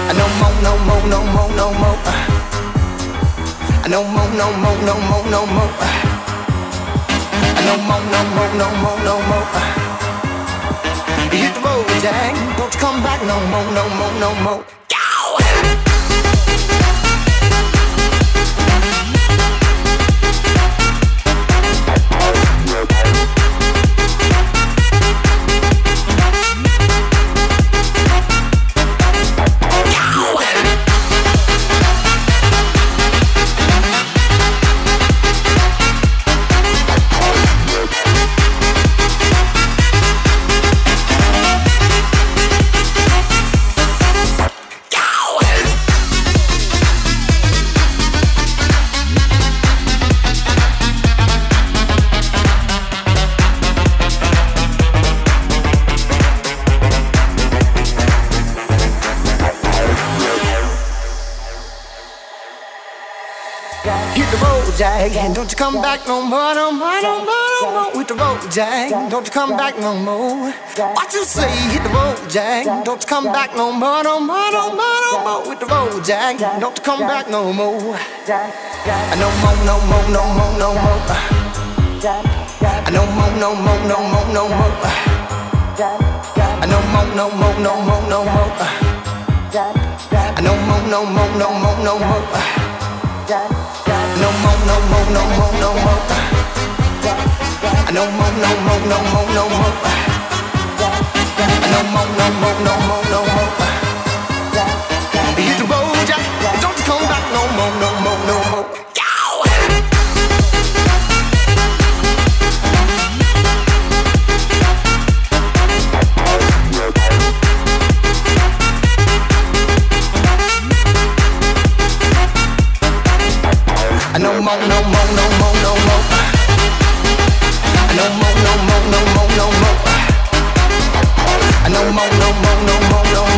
No more, no more, no more, no more. No more, no more, no more, no more. No more, no more, no more, no more. Hit the road, Jack. Don't you come back no more, no more, no more. Jack, don't you come back no more, no more, no more, no more. With the road, Jack, don't you come back no more. What you say? Hit the road, Jack, don't you come back no more, no more, no more, no more. With the road, Jack, don't you come back no more. No more, no more, no more, no more. No more, no more, no more, no more. No more, no more, no more, no more. No more, no more, no more, no more. No more, no more, no more, no more. No more, no more, no more, no more. No more, no more, no more, no more. Hit the road, Jack. Don't you come back no more, no more, no more. No more, no more, no more, no more. No more, no more, no more, no more. No more, no more, no more, no more.